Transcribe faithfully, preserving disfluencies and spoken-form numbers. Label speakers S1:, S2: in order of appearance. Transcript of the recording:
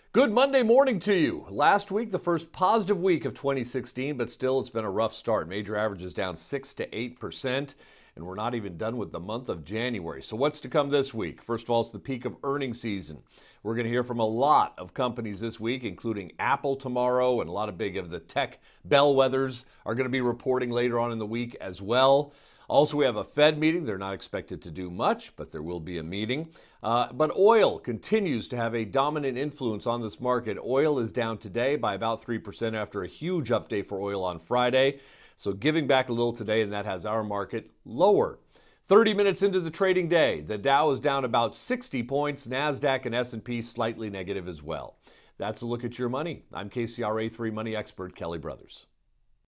S1: Good Monday morning to you. Last week, the first positive week of twenty sixteen, but still it's been a rough start. Major averages down six to eight percent, and we're not even done with the month of January. So what's to come this week? First of all, it's the peak of earnings season. We're going to hear from a lot of companies this week, including Apple tomorrow, and a lot of big of the tech bellwethers are going to be reporting later on in the week as well. Also, we have a Fed meeting. They're not expected to do much, but there will be a meeting. Uh, but oil continues to have a dominant influence on this market. Oil is down today by about three percent after a huge update for oil on Friday. So giving back a little today, and that has our market lower. thirty minutes into the trading day, the Dow is down about sixty points. NASDAQ and S and P slightly negative as well. That's a look at your money. I'm K C R A three money expert Kelly Brothers.